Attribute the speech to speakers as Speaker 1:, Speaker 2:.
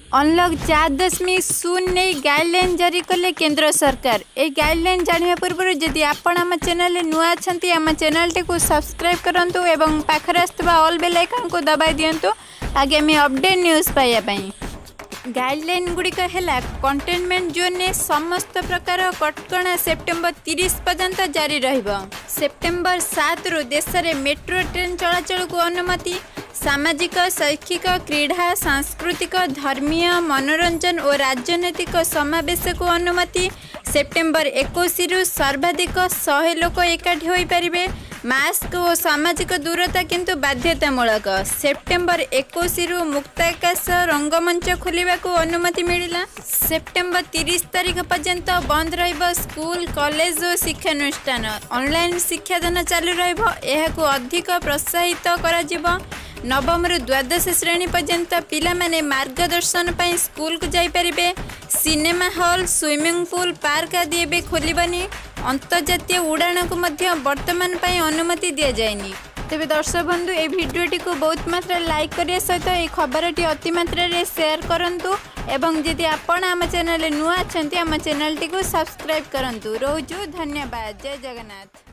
Speaker 1: अनलक 4.0 नहीं गाइडलाइन जारी कले केंद्र सरकार। ए गाइडलाइन जानिया पूर्व जदि आपण आम चैनल नुआ छंती आम चैनल को सब्सक्राइब करंतु एवं पाखरे आस्तबा ऑल बेल आइकन को दबाई दियंतु आगामी अपडेट न्यूज़ पाइया पई। गाइडलाइन गुड़िक है कंटेनमेंट जोन ने समस्त प्रकार कटकणा सेप्टेम्बर 30 पर्यंत जारी रहिबो। सेप्टेम्बर 7 रु देश में मेट्रो ट्रेन चलाचल को अनुमति। सामाजिक शैक्षिक क्रीड़ा सांस्कृतिक धर्मीय मनोरंजन और राजनैतिक समावेश को अनुमति। सेप्टेम्बर 21 रु सर्वाधिक 100 लोक एकाठी हो पारे। मास्क और सामाजिक दूरता किंतु बाध्यतामूलक। सेप्टेम्बर 21 रु मुक्ताकाश रंगमंच खोलने को अनुमति मिला। सेप्टेम्बर 30 तारीख पर्यंत बंद रहिबो स्कूल कॉलेज और शिक्षानुष्ठान। ऑनलाइन शिक्षादान चालू रहिबो। एहाकु अधिक प्रोत्साहित करा जिवो। नवम रु द्वादश श्रेणी पर्यंत पिला माने मार्गदर्शन पाई स्कूल को जाई परिबे। Cinema hall swimming pool park आदि एबे खोलिबनी। अंतर्जातीय उड़ान को मध्य वर्तमान पाई अनुमति दिया जाएनी। तेबे दर्शक बंधु ए भिडियोटी को बहुत मात्रा लाइक करिया सहित ए खबरटी अति मात्रा रे शेयर करंतु एवं जदि आपण आम चैनल नुआ अछंती आम चैनल को सब्सक्राइब करंतु। रोजु धन्यवाद। जय जगन्नाथ।